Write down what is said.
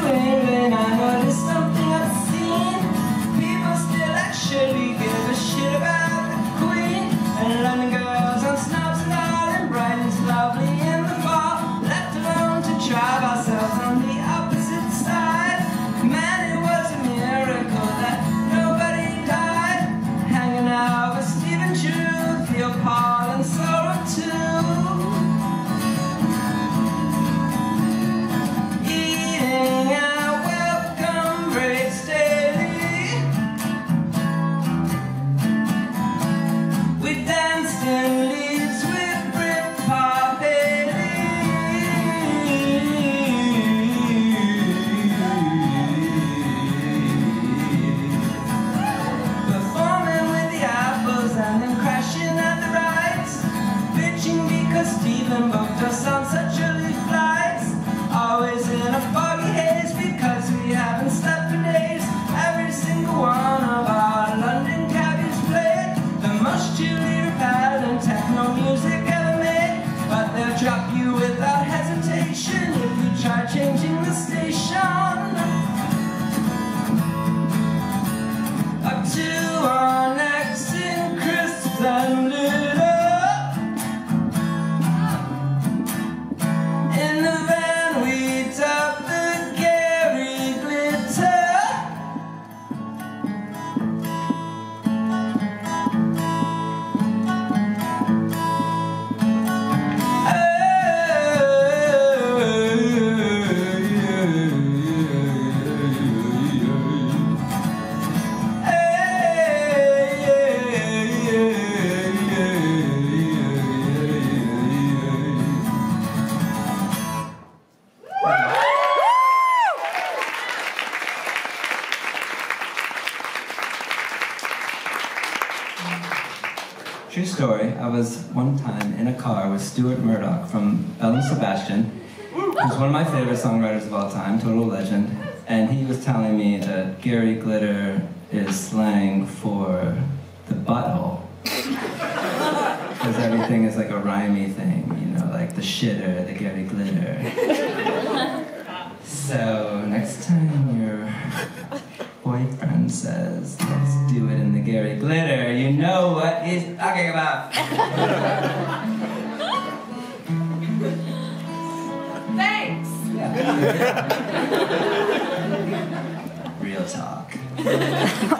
England, I noticed something obscene. People still actually give a shit about the Queen. And London girls on snobs and all, and Brighton's lovely in the fall, left alone to drive ourselves on the opposite side. Man, it was a miracle that nobody died. Hanging out with Stephen Drew, Theo Paul, and Sorrow too. Eating our welcome breaks daily. We danced in Leeds with Britpop performing with the Apples and then crashing at the Rights, bitching because Stephen booked us on such early flights. Always in a foggy haze because we haven't slept for days. Every single one of our London cabbies played the most chilly, repellent techno music ever made. But they'll drop you without hesitation if you try changing the station. Up to our necks in crisps and lit up. In the van we top the Gary Glitter. True story, I was one time in a car with Stuart Murdoch from Belle and Sebastian, who's one of my favorite songwriters of all time, total legend, and he was telling me that Gary Glitter is slang for the butthole. Because everything is like a rhymey thing, you know, like the shitter, the Gary Glitter. So next time your boyfriend says, let's do it in the Gary Glitter, you know what he's talking about. Thanks! Yeah. Real talk.